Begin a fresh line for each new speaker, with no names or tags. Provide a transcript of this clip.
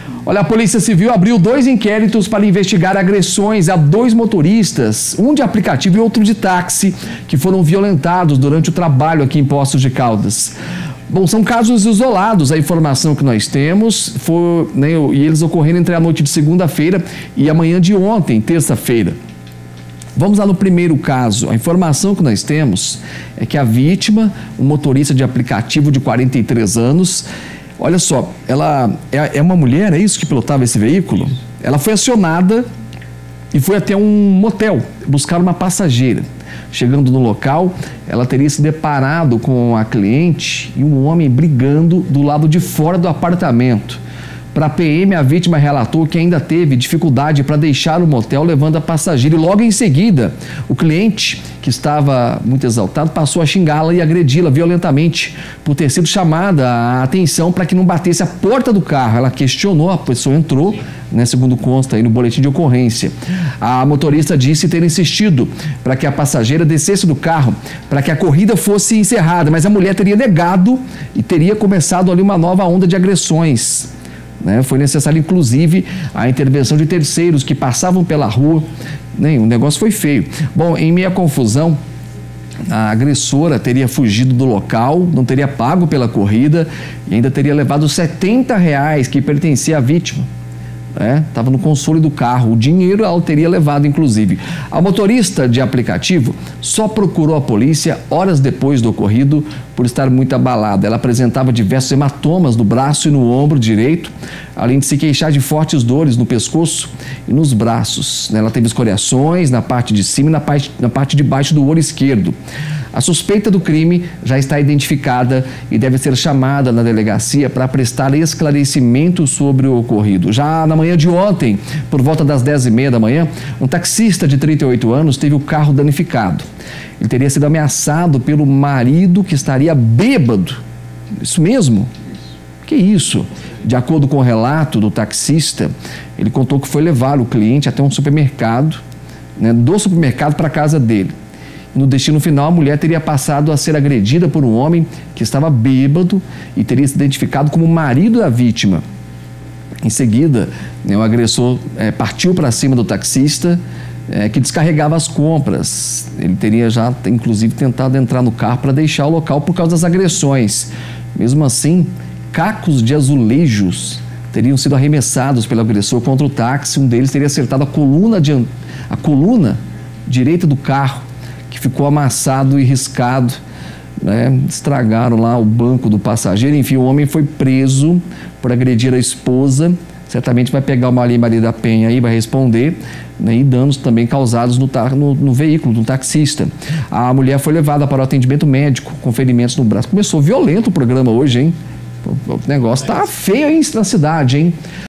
Olha, a Polícia Civil abriu 2 inquéritos para investigar agressões a 2 motoristas, um de aplicativo e outro de táxi, que foram violentados durante o trabalho aqui em Poços de Caldas. Bom, são casos isolados, a informação que nós temos, e eles ocorreram entre a noite de segunda-feira e a manhã de ontem, terça-feira. Vamos lá no primeiro caso. A informação que nós temos é que a vítima, um motorista de aplicativo de 43 anos, olha só, ela é uma mulher, é isso que pilotava esse veículo? Ela foi acionada e foi até um motel buscar uma passageira. Chegando no local, ela teria se deparado com a cliente e um homem brigando do lado de fora do apartamento. Para a PM, a vítima relatou que ainda teve dificuldade para deixar o motel levando a passageira e logo em seguida o cliente, que estava muito exaltado, passou a xingá-la e agredi-la violentamente por ter sido chamada a atenção para que não batesse a porta do carro. Ela questionou, a pessoa entrou, segundo consta aí no boletim de ocorrência. A motorista disse ter insistido para que a passageira descesse do carro para que a corrida fosse encerrada, mas a mulher teria negado e teria começado ali uma nova onda de agressões. Foi necessário, inclusive, a intervenção de terceiros que passavam pela rua. O negócio foi feio. Bom, em meio à confusão, a agressora teria fugido do local, não teria pago pela corrida e ainda teria levado R$70 que pertencia à vítima. Estava no console do carro, o dinheiro ela teria levado, inclusive. A motorista de aplicativo só procurou a polícia horas depois do ocorrido por estar muito abalada. Ela apresentava diversos hematomas no braço e no ombro direito, além de se queixar de fortes dores no pescoço e nos braços. Ela teve escoriações na parte de cima e na parte de baixo do olho esquerdo. A suspeita do crime já está identificada e deve ser chamada na delegacia para prestar esclarecimento sobre o ocorrido. Já na manhã de ontem, por volta das 10h30 da manhã, um taxista de 38 anos teve o carro danificado. Ele teria sido ameaçado pelo marido que estaria bêbado. Isso mesmo? Que isso? De acordo com o relato do taxista, ele contou que foi levar o cliente até um supermercado, do supermercado para a casa dele. No destino final, a mulher teria passado a ser agredida por um homem que estava bêbado e teria se identificado como o marido da vítima. Em seguida, o agressor partiu para cima do taxista, que descarregava as compras. Ele teria já, inclusive, tentado entrar no carro para deixar o local por causa das agressões. Mesmo assim, cacos de azulejos teriam sido arremessados pelo agressor contra o táxi. Um deles teria acertado a coluna direita do carro, que ficou amassado e riscado, estragaram lá o banco do passageiro. Enfim, o homem foi preso por agredir a esposa, certamente vai pegar uma Lei Maria da Penha aí, vai responder, e danos também causados no veículo do taxista. A mulher foi levada para o atendimento médico com ferimentos no braço. Começou violento o programa hoje, hein? O negócio tá feio aí na cidade, hein?